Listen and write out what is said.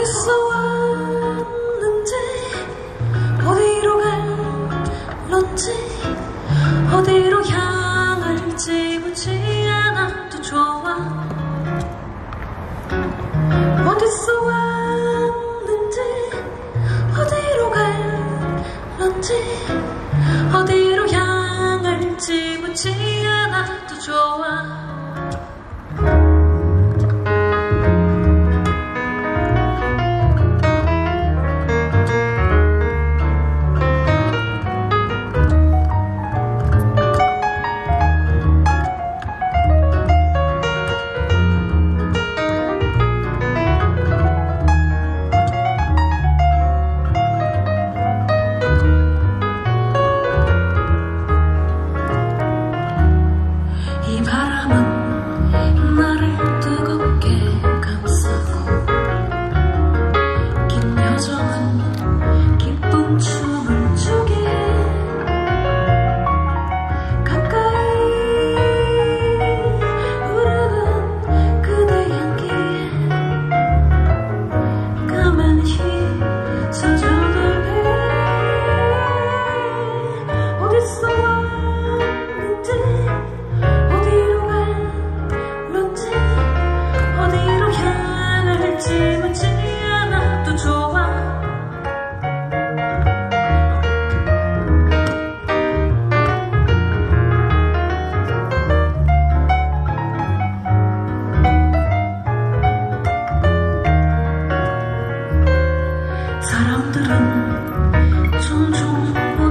어디서 왔는지 어디로 갈런지 어디로 향할지 묻지 않아도 좋아. 어디서 왔는지 어디로 갈런지 어디로 향할지 묻지 않아도 좋아. 이 바람은 나를 뜨겁게 감싸고 긴 여정은 기쁜 춤을 추게 해. 가까이 흐르는 그대 향기에 가만히 서져들게. 어디서 왔는지 어디로 갈런지 어디로 향할지 묻지 않아도 좋아. 사람들은 종종